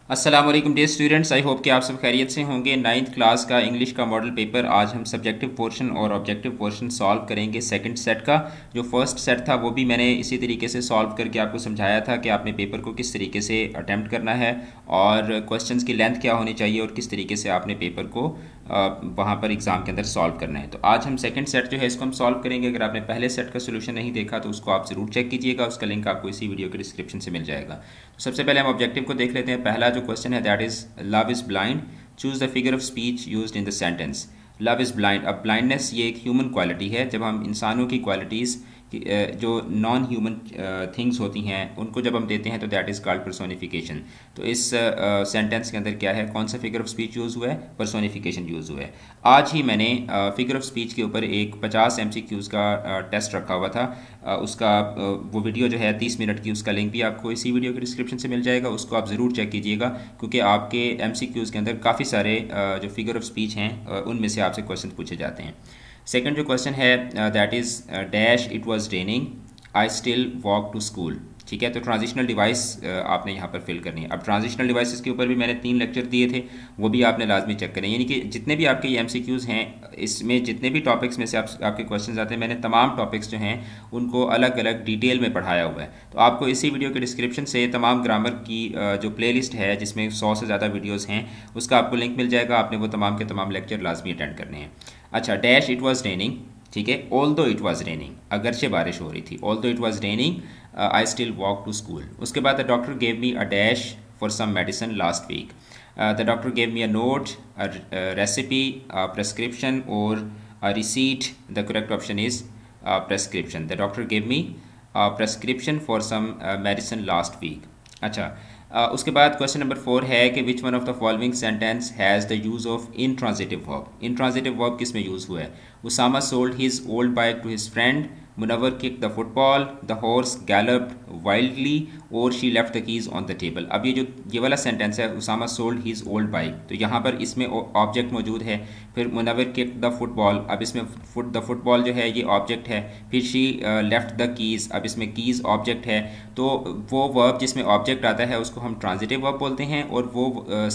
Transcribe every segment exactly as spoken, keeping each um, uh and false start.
अस्सलाम वालेकुम dear students, I hope कि आप सब खैरियत से होंगे। नाइन्थ क्लास का इंग्लिश का मॉडल पेपर आज हम सब्जेक्टिव पोर्शन और ऑब्जेक्टिव पोर्शन सॉल्व करेंगे। सेकंड सेट का जो फर्स्ट सेट था वो भी मैंने इसी तरीके से सॉल्व करके आपको समझाया था कि आपने पेपर को किस तरीके से अटैम्प्ट करना है और क्वेश्चंस की लेंथ क्या होनी चाहिए और किस तरीके से आपने पेपर को वहाँ पर एग्ज़ाम के अंदर सॉल्व करना है। तो आज हम सेकंड सेट जो है इसको हम सॉल्व करेंगे। अगर आपने पहले सेट का सोल्यूशन नहीं देखा तो उसको आप ज़रूर चेक कीजिएगा, उसका लिंक आपको इसी वीडियो के डिस्क्रिप्शन से मिल जाएगा। तो सबसे पहले हम ऑब्जेक्टिव को देख लेते हैं। पहला जो क्वेश्चन है that is love is blind, choose the figure of speech used in the sentence. Love is blind, अब ब्लाइंडनेस ये एक ह्यूमन क्वालिटी है। जब हम इंसानों की क्वालिटीज़ जो नॉन ह्यूमन थिंग्स होती हैं उनको जब हम देते हैं तो दैट इज़ कॉल्ड पर्सोनिफिकेशन। तो इस सेंटेंस uh, के अंदर क्या है, कौन सा फिगर ऑफ स्पीच यूज़ हुआ है, पर्सोनिफिकेशन यूज़ हुआ है। आज ही मैंने फिगर ऑफ स्पीच के ऊपर एक पचास एम सी क्यूज़ का टेस्ट uh, रखा हुआ था। uh, उसका uh, वो वीडियो जो है तीस मिनट की, उसका लिंक भी आपको इसी वीडियो के डिस्क्रिप्शन से मिल जाएगा। उसको आप ज़रूर चेक कीजिएगा क्योंकि आपके एम सी क्यूज़ के अंदर काफ़ी सारे uh, जो फिगर ऑफ स्पीच हैं uh, उनमें से आपसे क्वेश्चन पूछे जाते हैं। सेकंड जो क्वेश्चन है that is dash it was raining I still walk to school. ठीक है, तो ट्रांजिशनल डिवाइस uh, आपने यहाँ पर फिल करनी है। अब ट्रांजिशनल डिवाइसेस के ऊपर भी मैंने तीन लेक्चर दिए थे, वो भी आपने लाजमी चेक करें। यानी कि जितने भी आपके एम सी क्यूज़ हैं इसमें जितने भी टॉपिक्स में से आप, आपके क्वेश्चंस आते हैं, मैंने तमाम टॉपिक्स जो हैं उनको अलग अलग डिटेल में पढ़ाया हुआ है। तो आपको इसी वीडियो के डिस्क्रिप्शन से तमाम ग्रामर की uh, जो प्ले लिस्ट है जिसमें सौ से ज़्यादा वीडियोज़ हैं उसका आपको लिंक मिल जाएगा। आपने वो तमाम के तमाम लेक्चर लाजमी अटेंड करने हैं। अच्छा, डैश इट वाज रेनिंग, ठीक है, ऑल दो इट वाज रेनिंग, अगरचे बारिश हो रही थी, although it was raining I still walk to school. उसके बाद the doctor gave me a dash for some medicine last week. The doctor gave me a note, a recipe, a prescription और a receipt. The correct option is prescription. The doctor gave me a prescription for some medicine last week. अच्छा, Uh, उसके बाद question number four है कि which one of the following sentence has the use of intransitive verb. Intransitive verb किस में use हुआ है? Usama sold his old bike to his friend, Munawwar kick the football, the horse galloped wildly और she left the keys on the table. अब ये जो ये वाला सेंटेंस है Usama sold his old bike, तो यहाँ पर इसमें ऑब्जेक्ट मौजूद है। फिर मुनव्वर किक द फुटबॉल, अब इसमें फुट द फुटबॉल जो है ये ऑब्जेक्ट है। फिर शी लेफ्ट द कीज़, अब इसमें कीज़ ऑब्जेक्ट है। तो वो वर्ब जिसमें ऑब्जेक्ट आता है उसको हम ट्रांजिटिव वर्ब बोलते हैं और वो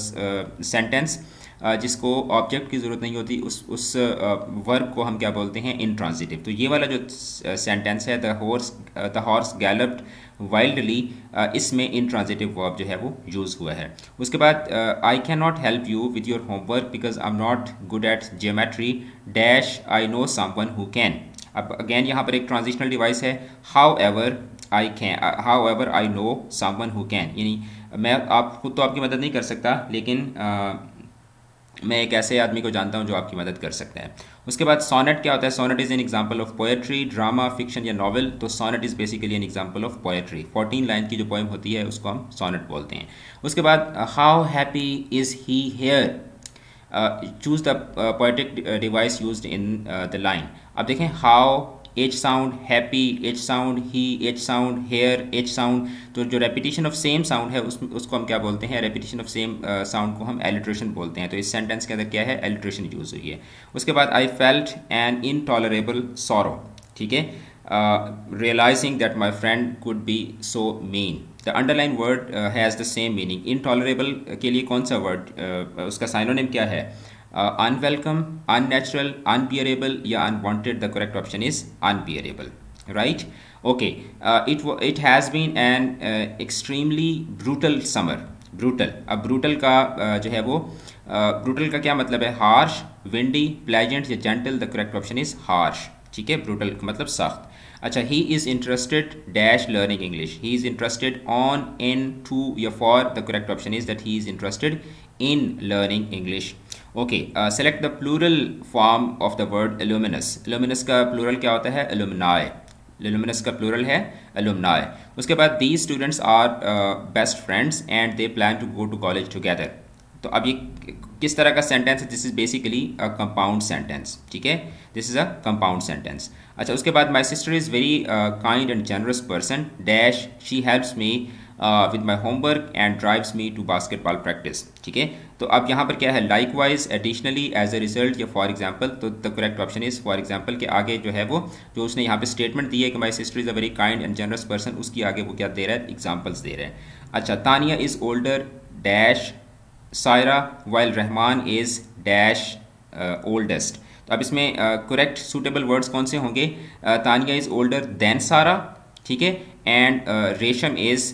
सेंटेंस uh, uh, जिसको ऑब्जेक्ट की ज़रूरत नहीं होती उस उस वर्ब को हम क्या बोलते हैं, इन ट्रांजिटिव। तो ये वाला जो सेंटेंस है the horse the horse galloped wildly, इसमें इन ट्रांजिटिव वर्ब जो है वो यूज़ हुआ है। उसके बाद I can not help you with your homework because I am not good at geometry dash I know someone who can. अब again यहाँ पर एक ट्रांजिशनल डिवाइस है, however I can, however I know someone who can, यानी मैं आप खुद तो आपकी मदद नहीं कर सकता लेकिन uh, मैं एक ऐसे आदमी को जानता हूँ जो आपकी मदद कर सकता है। उसके बाद सोनेट क्या होता है? Sonnet is an example of poetry, drama, fiction या नॉवल। तो sonnet is basically an example of poetry. Fourteen line की जो पोएम होती है उसको हम सोनेट बोलते हैं। उसके बाद how happy is he here, choose the poetic device used in the line. अब देखें, how H sound, happy H sound, he H sound, here H sound. तो जो रेपिटेशन ऑफ सेम साउंड है उस उसको हम क्या बोलते हैं? रेपिटेशन ऑफ सेम साउंड को हम एलिट्रेशन बोलते हैं। तो इस सेंटेंस के अंदर क्या है? एलिट्रेशन यूज हुई है। उसके बाद I felt an intolerable sorrow, ठीक है, realising that my friend could be so mean. The underline word has the same meaning. Intolerable के लिए कौन सा वर्ड uh, उसका साइनोनिम क्या है? अनवेलकम, अननेचुरल, अनबियरेबल या unwanted. The correct option is unbearable, right. Okay, it it has been an extremely brutal summer. Brutal, अब brutal का uh, जो है वो ब्रूटल uh, का क्या मतलब है? हार्श, विंडी, प्लेजेंट या gentle. The correct option is harsh, ठीक है, ब्रूटल का मतलब सख्त। अच्छा, he is interested dash learning English, he is interested on, in, to या for. The correct option is that he is interested in learning English. Okay, select the plural form of the word alumnus. Alumnus का plural क्या होता है? Alumni. एल्यूमिनस का plural है alumni. उसके बाद these students are best friends and they plan to go to college together. तो अब ये किस तरह का सेंटेंस है? This is basically a compound sentence, ठीक है, this is a compound sentence. अच्छा, उसके बाद my sister is very kind and generous person dash she helps me with my homework and drives me to basketball practice, ठीक है। तो अब यहाँ पर क्या है? Like wise, additionally, as a result या फॉर एग्जाम्पल। तो the correct option is for example के आगे जो है वो जो उसने यहाँ पे स्टेटमेंट दी है कि my sister is a very kind and generous person, उसकी आगे वो क्या दे रहा है? एग्जाम्पल्स दे रहे हैं। अच्छा, Tania is older dash Saira while Rahman is dash oldest. तो अब इसमें करेक्ट सूटेबल वर्ड्स कौन से होंगे? तानिया इज़ ओल्डर देन सारा, ठीक है, and Resham is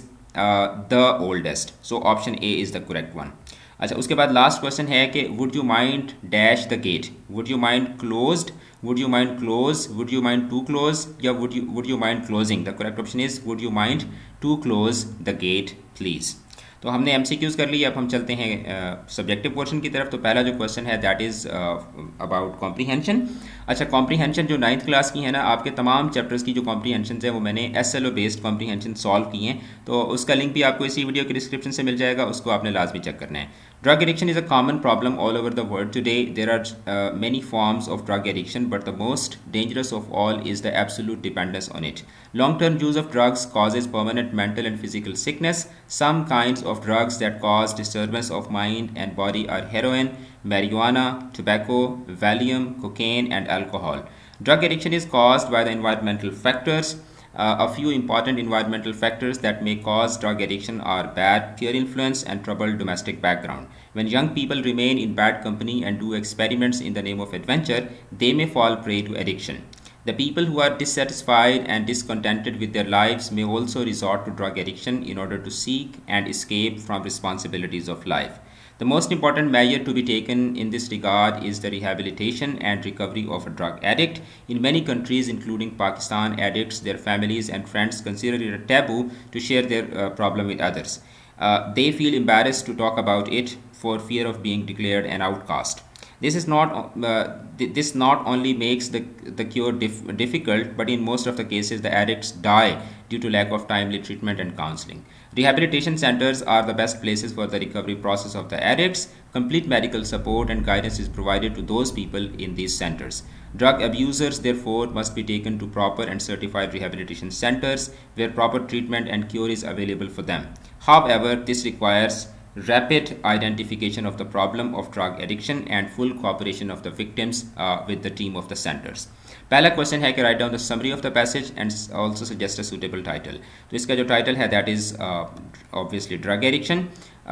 the oldest. So option A is the correct one. अच्छा, उसके बाद लास्ट क्वेश्चन है कि would you mind dash the gate, would you mind closed, would you mind close, would you mind to close, या would you would you mind closing? The correct option is would you mind to close the gate please. तो हमने MCQs कर लिए, अब हम चलते हैं subjective uh, portion की तरफ। तो पहला जो क्वेश्चन है दैट इज़ अबाउट कॉम्प्रीहेंशन। अच्छा, कॉम्प्रीहेंशन जो नाइन्थ क्लास की है ना, आपके तमाम चैप्टर्स की जो कॉम्प्रीहेंशन है वो मैंने S L O based comprehension solve की हैं, तो उसका लिंक भी आपको इसी वीडियो के डिस्क्रिप्शन से मिल जाएगा, उसको आपने लाजमी चेक करना है। Drug addiction is a common problem all over the world today. There are uh, many forms of drug addiction, but the most dangerous of all is the absolute dependence on it. Long-term use of drugs causes permanent mental and physical sickness. Some kinds of drugs that cause disturbance of mind and body are heroin, marijuana, tobacco, Valium, cocaine, and alcohol. Drug addiction is caused by the environmental factors. Uh, a few important environmental factors that may cause drug addiction are bad peer influence and troubled domestic background. When young people remain in bad company and do experiments in the name of adventure, they may fall prey to addiction. The people who are dissatisfied and discontented with their lives may also resort to drug addiction in order to seek and escape from responsibilities of life. The most important measure to be taken in this regard is the rehabilitation and recovery of a drug addict. In many countries, including Pakistan, addicts, their families and friends consider it a taboo to share their uh, problem with others. Uh, they feel embarrassed to talk about it for fear of being declared an outcast. This is not uh, th this not only makes the, the cure dif difficult, but in most of the cases the addicts die due to lack of timely treatment and counseling. Rehabilitation centers are the best places for the recovery process of the addicts. Complete medical support and guidance is provided to those people in these centers. Drug abusers, therefore, must be taken to proper and certified rehabilitation centers where proper treatment and cure is available for them. However, this requires rapid identification of the problem of drug addiction and full cooperation of the victims uh, with the team of the centers. पहला question है कि write down the summary of the passage and also suggest a suitable title. तो इसका जो title है that is obviously drug addiction,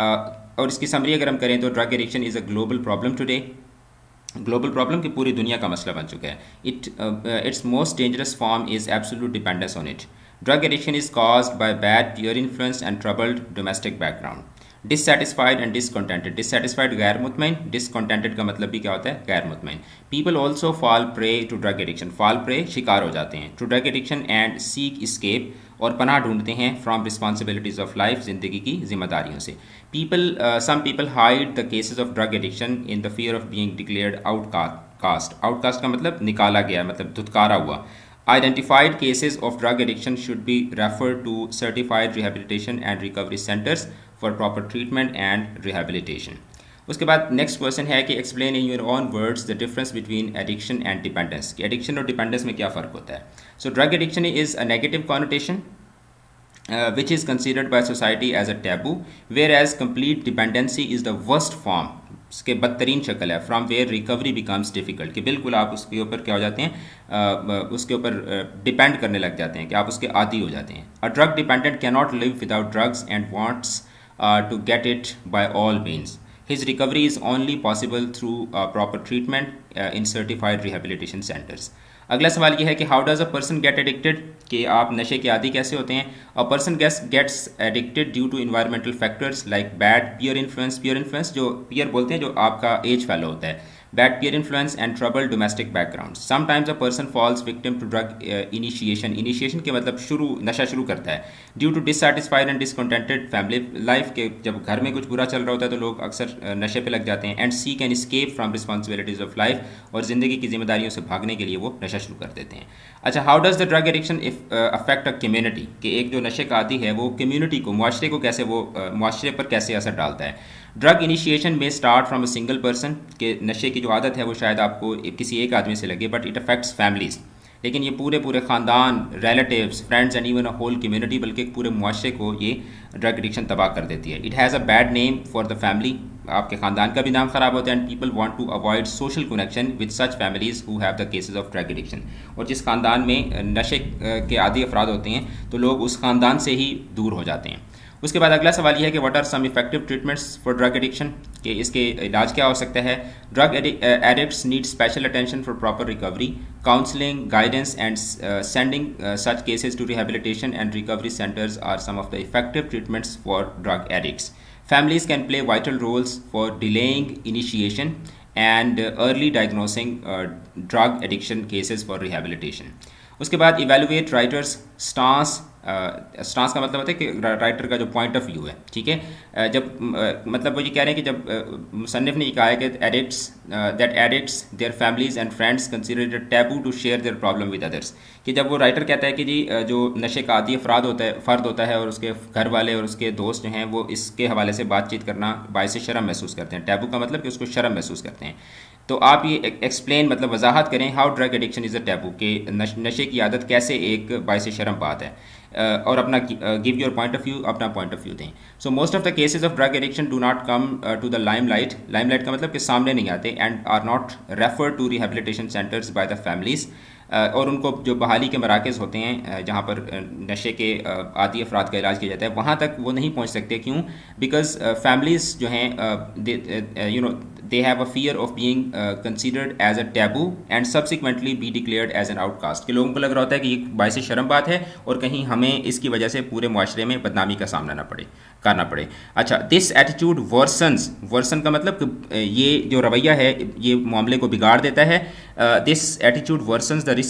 और इसकी summary अगर हम करें तो drug addiction is a global problem today. Global problem की पूरी दुनिया का मसला बन चुका है। It its most dangerous form is absolute dependence on it. Drug addiction is caused by bad peer influence and troubled domestic background. Dissatisfied and discontented, dissatisfied गैर मुतमईन, डिसकंटेंटेड का मतलब भी क्या होता है? गैर मुतमईन। People also fall prey to drug addiction, fall prey शिकार हो जाते हैं, to drug addiction and seek escape, और पनाह ढूंढते हैं फ्रॉम रिस्पॉन्सिबिलिटीज ऑफ लाइफ, जिंदगी की जिम्मेदारियों से। People some people hide the cases of drug addiction in the fear of being declared outcast. Outcast का मतलब निकाला गया, मतलब धुतकारा हुआ। Identified cases of drug addiction should be referred to certified rehabilitation and recovery centers for proper treatment and rehabilitation. उसके बाद next question है कि explain in your own words the difference between addiction and dependence, कि addiction और dependence में क्या फ़र्क होता है। So drug addiction is a negative connotation which is considered by society as a taboo, whereas complete dependency is the worst form, उसके बदतरीन शक्ल है, from where recovery becomes difficult, कि बिल्कुल आप उसके ऊपर क्या हो जाते हैं, uh, उसके ऊपर डिपेंड uh, करने लग जाते हैं, कि आप उसके आदी हो जाते हैं। A drug dependent can not live without drugs and wants to get it by all means. His recovery is only possible through proper treatment in certified rehabilitation centres. अगला सवाल ये है कि how does a person get addicted, कि आप नशे के आदी कैसे होते हैं। A person gets gets addicted due to environmental factors like bad peer influence, peer influence जो पीयर बोलते हैं जो आपका एज फैलो होता है, bad peer influence and trouble domestic background. Sometimes a person falls victim to drug initiation, initiation के मतलब शुरू, नशा शुरू करता है, due to dissatisfied and discontented family life, के जब घर में कुछ बुरा चल रहा होता है तो लोग अक्सर नशे पे लग जाते हैं, and seek and escape from responsibilities of life, और ज़िंदगी की जिम्मेदारियों से भागने के लिए वो नशा शुरू कर देते हैं। अच्छा, how does the drug addiction affect a community, कि एक जो नशे का आदी है वो कम्युनिटी को, मुआशरे को कैसे, वो मुआशरे पर कैसे असर डालता है। ड्रग इनिशिएशन में start from a single person, के नशे की जो आदत है वो शायद आपको किसी एक आदमी से लगे, बट इट अफेक्ट्स फैमिलीज़, लेकिन ये पूरे पूरे ख़ानदान, relatives, friends and even a whole community, बल्कि पूरे मुआशरे को ये ड्रग एडिक्शन तबाह कर देती है। It has a bad name for the family, आपके ख़ानदान का भी नाम ख़राब होता है, and people want to avoid social connection with such families who have the cases of drug addiction. और जिस ख़ानदान में नशे के आदी अफराद होते हैं तो लोग उस ख़ानदान से ही दूर हो जाते हैं। उसके बाद अगला सवाल यह है कि what are some effective treatments for drug addiction, कि इसके इलाज क्या हो सकता है। Drug addicts need special attention for proper recovery, counselling, guidance and sending such cases to rehabilitation and recovery centres are some of the effective treatments for drug addicts. Families can play vital roles for delaying initiation and uh, early diagnosing uh, drug addiction cases for rehabilitation. उसके बाद evaluate writers stance, stance का मतलब होता है कि writer का जो point of view है, ठीक है। uh, जब uh, मतलब वो ये कह रहे हैं कि जब uh, मुसन्निफ ने ये कहा है कि addicts that addicts their families and friends consider it taboo to share their problem with others, कि जब वो राइटर कहता है कि जी uh, जो नशे का आदी अफराद होता है फ़र्द होता है और उसके घर वाले और उसके दोस्त जो हैं वो इसके हवाले से बातचीत करना बायस शर्म महसूस करते हैं। टैबू का मतलब कि उसको शर्म महसूस करते हैं। तो आप ये एक्सप्लेन मतलब वजाहत करें how drug addiction is a taboo, के नशे की आदत कैसे एक बायस शर्म बात है, uh, और अपना give your point of view, अपना पॉइंट ऑफ व्यू दें। So most of the cases of drug addiction do not come to the lime light, lime light का मतलब कि सामने नहीं आते, and are not refer to rehabilitation centres by the families, और उनको जो बहाली के मराकज़ होते हैं जहाँ पर नशे के आदी अफराद का इलाज किया जाता है वहाँ तक वो नहीं पहुँच सकते। क्यों? बिकॉज फैमिलीज़ जो हैं you know they have a fear of being uh, considered as a taboo and subsequently be declared as an outcast, कि लोगों को लग रहा होता है कि ये बायस शर्म बात है और कहीं हमें इसकी वजह से पूरे मुआशरे में बदनामी का सामना ना पड़े करना पड़े। अच्छा, दिस एटीट्यूड वर्सन्स, वर्सन का मतलब कि ये जो रवैया है ये मामले को बिगाड़ देता है। This attitude worsens the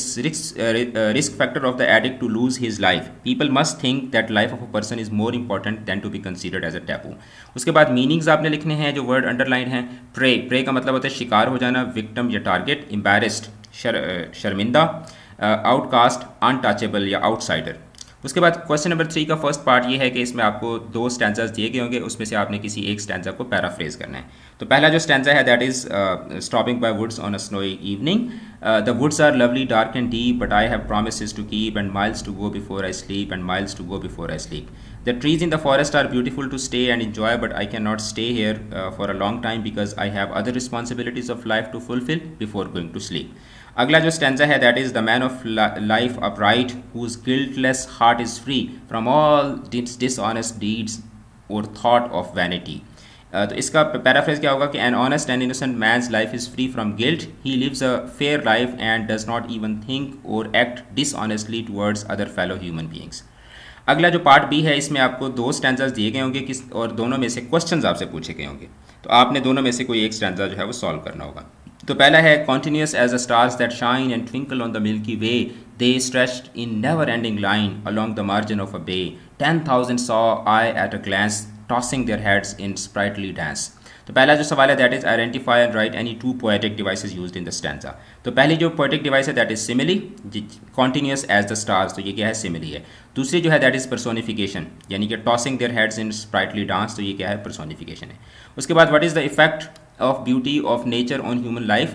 risk factor of the addict to lose his life. People must think that life of a person is more important than to be considered as a taboo. उसके बाद meanings आपने लिखने हैं, जो word underline हैं। Prey, prey का मतलब होता है शिकार हो जाना, विक्टिम या टारगेट, एम्बैरेस्ड शर, शर्मिंदा, आउटकास्ट, अनटचेबल या आउटसाइडर। उसके बाद क्वेश्चन नंबर थ्री का फर्स्ट पार्ट ये है कि इसमें आपको दो स्टैंजास दिए गए होंगे, उसमें से आपने किसी एक स्टैंजा को पैराफ्रेज करना है। तो पहला जो स्टैंजा है that is stopping by woods on a snowy evening, the woods are lovely dark and deep but I have promises to keep and miles to go before I sleep and miles to go before I sleep. The trees in the forest are beautiful to stay and enjoy, but I cannot stay here uh, for a long time because I have other responsibilities of life to fulfill before going to sleep. अगला जो stanza है that is the man of life upright whose guiltless heart is free from all dishonest deeds or thought of vanity. Uh, तो इसका paraphrase क्या होगा कि an honest and innocent man's life is free from guilt, he lives a fair life and does not even think और act dishonestly towards other fellow human beings. अगला जो part B है इसमें आपको दो स्टैंजास दिए गए होंगे किस और दोनों में से क्वेश्चंस आपसे पूछे गए होंगे, तो आपने दोनों में से कोई एक स्टैंजा जो है वो सॉल्व करना होगा। तो पहला है continuous as a stars that shine and twinkle on the milky way, they stretched in never ending line along the margin of a bay, ten thousand saw I at a glance tossing their heads in sprightly dance. तो पहला जो सवाल है that is identify and write any two poetic devices used in the stanza. तो पहली जो poetic device है that is simile, continuous as the stars, तो ये क्या है सिमिली है। दूसरी जो है दैट इज पर्सोनिफिकेशन, यानी कि tossing their heads in sprightly dance, तो ये क्या है पर्सोनिफिकेशन है। उसके बाद what is the effect of beauty of nature on human life.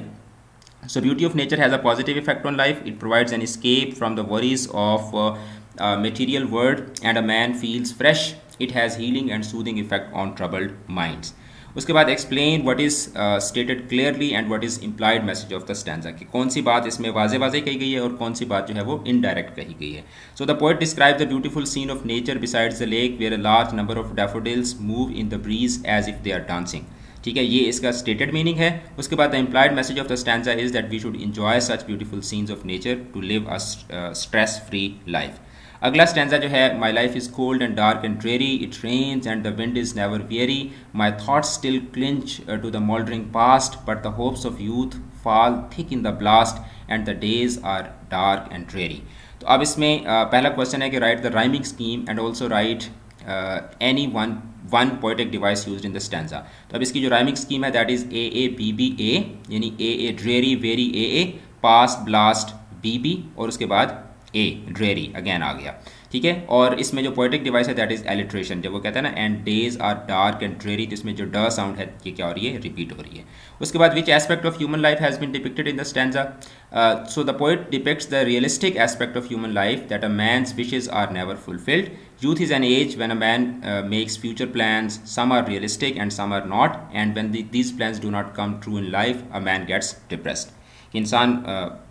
So beauty of nature has a positive effect on life. It provides an escape from the worries of uh, uh, material world and a man feels fresh. It has healing and soothing effect on troubled minds. उसके बाद explain what is stated clearly and what is implied message of the stanza, कि कौन सी बात इसमें वाजे वाजे कही गई है और कौन सी बात जो है वो इनडायरेक्ट कही गई है। So the poet describe the beautiful scene of nature besides the lake where a large number of daffodils move in the breeze as if they are dancing. ठीक है, ये इसका स्टेटेड मीनिंग है। उसके बाद the implied message of the stanza is that we should enjoy such beautiful scenes of nature to live a stress free life. अगला stanza जो है, my life is cold and dark and dreary, it rains and the wind is never weary, my thoughts still clinch to the mouldering past but the hopes of youth fall thick in the blast and the days are dark and dreary. तो अब इसमें uh, पहला question है कि write the rhyming scheme and also write any one one poetic device used in the stanza. तो अब इसकी जो राइमिंग स्कीम है that is a A B B A, यानी A A dreary weary A A, past blast B B, और उसके बाद ए dreary again आ गया। ठीक है, और इसमें जो पोएटिक डिवाइस है दैट इज एलिट्रेशन, जब वो कहता है ना and days are dark and dreary, तो इसमें जो ड साउंड है ये क्या हो रही है, रिपीट हो रही है। उसके बाद which aspect of human life has been depicted in the stanza. So the poet depicts the realistic aspect of human life that a man's wishes are never fulfilled. Youth is an age when a man uh, makes future plans. Some are realistic and some are not. And when the, these plans do not come true in life, a man gets depressed. इंसान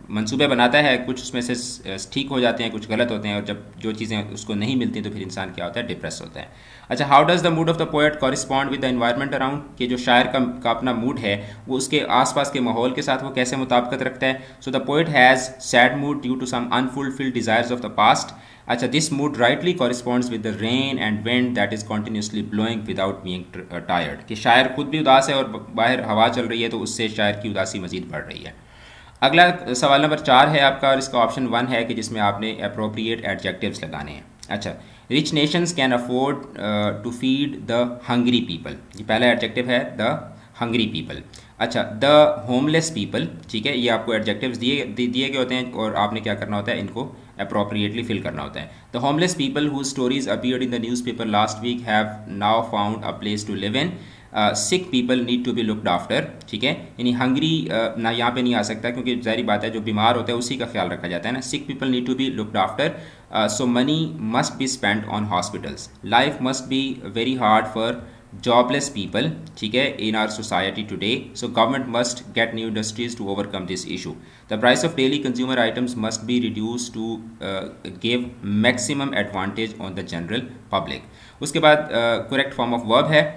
मंसूबे बनाता है, कुछ उसमें से ठीक हो जाते हैं, कुछ गलत होते हैं, और जब जो चीज़ें उसको नहीं मिलती तो फिर इंसान क्या होता है, डिप्रेस होता है। अच्छा, how does the mood of the poet correspond with the environment around, कि जो शायर का, का अपना मूड है वो उसके आसपास के माहौल के साथ वो कैसे मुताबिकत रखता है। So the poet has sad mood due to some unfulfilled desires of the past. अच्छा, this mood rightly corresponds with the rain and wind that is continuously blowing without being tired, कि शायर खुद भी उदास है और बाहर हवा चल रही है तो उससे शायर की उदासी मजीद बढ़ रही है। अगला सवाल नंबर चार है आपका, और इसका ऑप्शन वन है कि जिसमें आपने अप्रोप्रिएट एडजेक्टिव्स लगाने हैं। अच्छा, rich nations can afford to feed the hungry people, ये पहला एडजेक्टिव है, द हंग्री पीपल। अच्छा, द होमलेस पीपल, ठीक है, ये आपको एडजेक्टिव्स दिए दिए गए होते हैं और आपने क्या करना होता है, इनको अप्रोप्रिएटली फिल करना होता है। The homeless people whose stories appeared in the newspaper last week have now found a place to live in. Sick people need to be looked after, ठीक है, यानी हंग्री uh, ना यहाँ पे नहीं आ सकता क्योंकि जाहिर बात है जो बीमार होता है उसी का ख्याल रखा जाता है ना। Sick people need to be looked after, so money must be spent on hospitals. Life must be very hard for jobless people, ठीक है, in our society today, so government must get new industries to overcome this issue. The price of daily consumer items must be reduce to give maximum advantage on the general public. उसके बाद correct form of verb है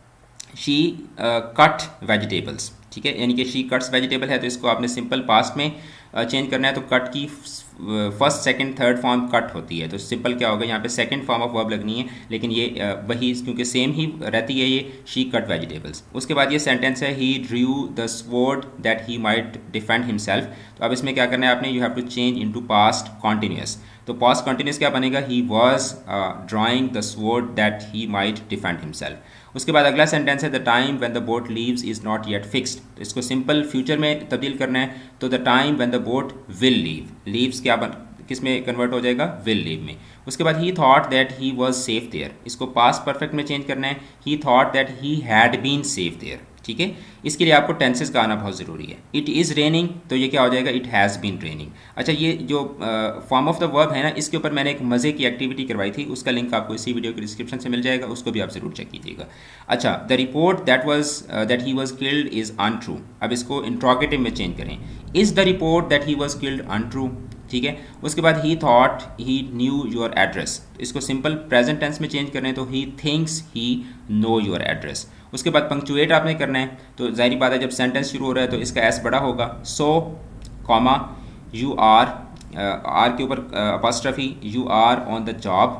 she cut vegetables, ठीक है, यानी कि she cuts vegetable है तो इसको आपने सिंपल पास्ट में चेंज uh, करना है। तो कट की first second third form cut होती है, तो सिंपल क्या होगा, यहाँ पे सेकंड फॉर्म ऑफ वर्ब लगनी है, लेकिन ये uh, वही क्योंकि सेम ही रहती है ये शी कट वेजिटेबल्स। उसके बाद ये सेंटेंस है he drew the sword that he might defend himself, तो अब इसमें क्या करना है आपने, you have to change into past continuous. तो पास्ट कॉन्टिन्यूस क्या बनेगा, he was drawing the sword that he might defend himself. उसके बाद अगला सेंटेंस है the time when the boat leaves is not yet fixed, तो इसको सिंपल फ्यूचर में तब्दील करना है। तो the time when the boat will leave, leaves क्या बन किस में कन्वर्ट हो जाएगा, विल लीव में। उसके बाद he thought that he was safe there, इसको पास्ट परफेक्ट में चेंज करना है, he thought that he had been safe there, ठीक है। इसके लिए आपको टेंसेस का आना बहुत ज़रूरी है। इट इज़ रेनिंग, तो ये क्या हो जाएगा, इट हैज़ बीन रेनिंग। अच्छा, ये जो फॉर्म ऑफ द वर्ब है ना, इसके ऊपर मैंने एक मज़े की एक्टिविटी करवाई थी, उसका लिंक आपको इसी वीडियो के डिस्क्रिप्शन से मिल जाएगा, उसको भी आप ज़रूर चेक कीजिएगा। अच्छा, the report that was that he was killed is untrue, अब इसको इंट्रोगेटिव में चेंज करें, is the report that he was killed untrue, ठीक है। उसके बाद he thought he knew your address, इसको सिंपल प्रेजेंट टेंस में चेंज करना है, तो he thinks he know your address. उसके बाद पंक्चुएट आपने करना है, तो जाहिर बात है जब सेंटेंस शुरू हो रहा है तो इसका एस बड़ा होगा, so comma you are, R के ऊपर apostrophe, you are on the job,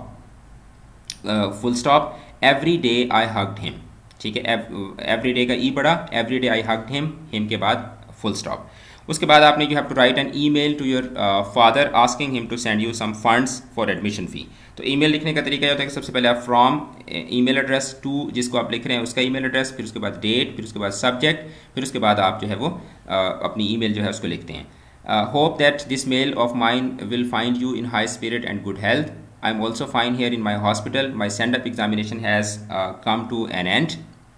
full stop, every day I hugged him, ठीक है, एवरी डे का ई बड़ा, every day I hugged him, him के बाद फुल स्टॉप। उसके बाद आपने you have to write an email to your father asking him to send you some funds for admission fee. तो ईमेल लिखने का तरीका होता है कि सबसे पहले आप फ्रॉम ईमेल एड्रेस टू जिसको आप लिख रहे हैं उसका ईमेल एड्रेस, फिर उसके बाद डेट, फिर उसके बाद सब्जेक्ट, फिर उसके बाद आप जो है वो uh, अपनी ईमेल जो है उसको लिखते हैं। Hope that this mail of mine will find you in high spirit and good health. I am also fine here in my hospital. My send up examination has come to an end.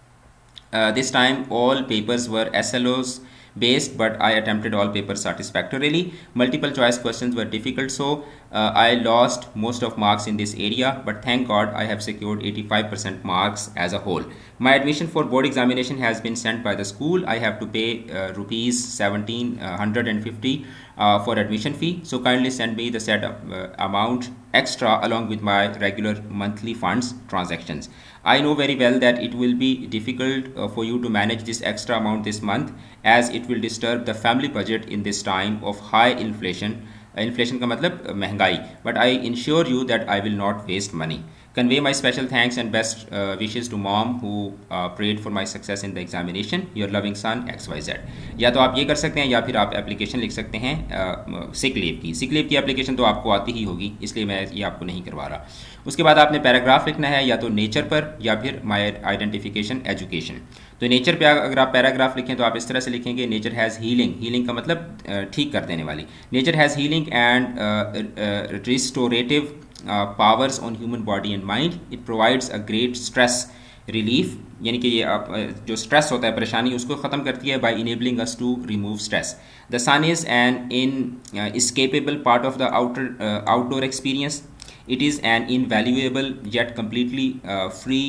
This time all papers were S L O's based, but I attempted all papers satisfactorily. Multiple choice questions were difficult, so uh, I lost most of marks in this area, but thank God I have secured eighty-five percent marks as a whole. My admission for board examination has been sent by the school. I have to pay uh, rupees seventeen hundred fifty uh, for admission fee, so kindly send me the said uh, amount extra along with my regular monthly funds transactions. I know very well that it will be difficult uh, for you to manage this extra amount this month, as it will disturb the family budget in this time of high inflation. Uh, inflation का मतलब महंगाई. But I assure you that I will not waste money. Convey my special thanks and best uh, wishes to mom who uh, prayed for my success in the examination. Your loving son X Y Z. या तो आप ये कर सकते हैं या फिर आप एप्लीकेशन लिख सकते हैं सिक लीव की। सिक लीव की एप्लीकेशन तो आपको आती ही होगी, इसलिए मैं ये आपको नहीं करवा रहा। उसके बाद आपने पैराग्राफ लिखना है या तो नेचर पर या फिर माई आइडेंटिफिकेशन एजुकेशन। तो नेचर पे अगर आप पैराग्राफ लिखें तो आप इस तरह से लिखेंगे, नेचर हैज़ हीलिंग, हीलिंग का मतलब ठीक कर देने वाली, nature has healing and restorative powers on human body and mind. It provides a great stress relief, यानी कि ये आप जो स्ट्रेस होता है, परेशानी, उसको ख़त्म करती है by enabling us to remove stress. The sun is an inescapable part of the outer outdoor experience. It is an invaluable yet completely uh, free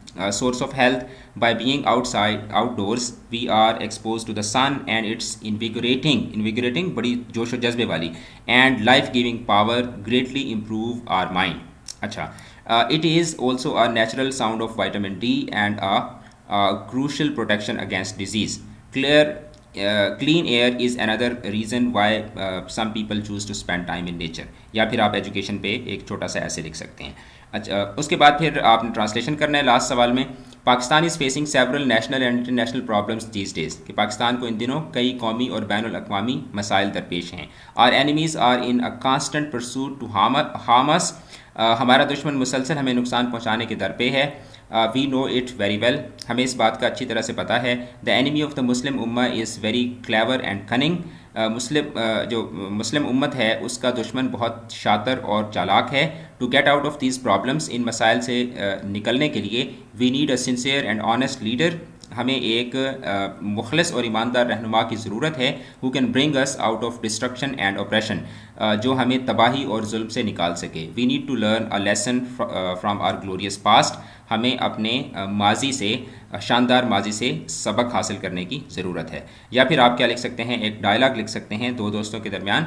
uh, source of health. By being outside, outdoors, we are exposed to the sun and it's invigorating, invigorating, बड़ी जोश और जज्बे वाली, and life-giving power greatly improve our mind. अच्छा, uh, it is also a natural sound of vitamin D and a, a crucial protection against disease. Clear, uh, clean air is another reason why uh, some people choose to spend time in nature. या फिर आप education पे एक छोटा सा ऐसे लिख सकते हैं. अच्छा, उसके बाद फिर आपने ट्रांसलेशन करना है लास्ट सवाल में. Pakistan is facing several national and international problems these days, कि पाकिस्तान को इन दिनों कई कौमी और बैनुल अक़वामी मसाइल दरपेश हैं. Our enemies are in a constant pursuit to harm us, हमारा दुश्मन मुसलसल हमें नुकसान पहुँचाने के दर पे है. We know it very well, हमें इस बात का अच्छी तरह से पता है. The enemy of the Muslim ummah is very clever and cunning, मुस्लिम जो मुस्लिम उम्मत है उसका दुश्मन बहुत शातर और चालाक है. To get out of these problems, इन मसाइल से uh, निकलने के लिए we need a sincere and honest leader, हमें एक uh, मुखलिस और ईमानदार रहनुमा की ज़रूरत है. Who can bring us out of destruction and operation, जो हमें तबाही और जुल्म से निकाल सके. We need to learn a lesson from our glorious past, हमें अपने uh, माजी से uh, शानदार माजी से सबक हासिल करने की ज़रूरत है. या फिर आप क्या लिख सकते हैं, एक डायलॉग लिख सकते हैं दो दोस्तों के दरमियान,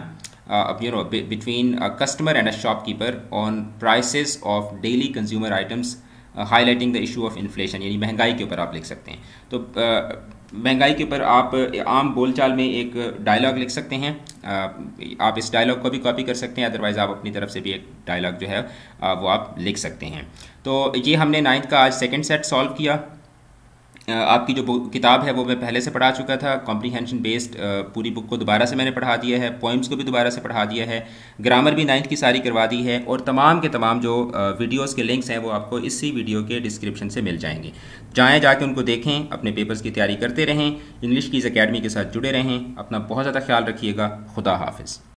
you know between a customer and a shopkeeper on prices of daily consumer items highlighting the issue of inflation, यानी महंगाई के ऊपर आप लिख सकते हैं. तो uh, महंगाई के ऊपर आप आम बोलचाल में एक डायलॉग लिख सकते हैं. uh, आप इस डायलॉग को भी कॉपी कर सकते हैं, अदरवाइज़ आप अपनी तरफ से भी एक डायलॉग जो है uh, वो आप लिख सकते हैं. तो ये हमने नाइन्थ का आज सेकंड सेट सॉल्व किया. Uh, आपकी जो किताब है वो मैं पहले से पढ़ा चुका था. कॉम्प्रीहेंशन बेस्ड uh, पूरी बुक को दोबारा से मैंने पढ़ा दिया है, पोइम्स को भी दोबारा से पढ़ा दिया है, ग्रामर भी नाइन्थ की सारी करवा दी है, और तमाम के तमाम जो uh, वीडियोस के लिंक्स हैं वो आपको इसी वीडियो के डिस्क्रिप्शन से मिल जाएंगे. जाएँ, जाके उनको देखें, अपने पेपर्स की तैयारी करते रहें, इंग्लिश कीज़ अकेडमी के साथ जुड़े रहें. अपना बहुत ज़्यादा ख्याल रखिएगा. खुदा हाफिज़.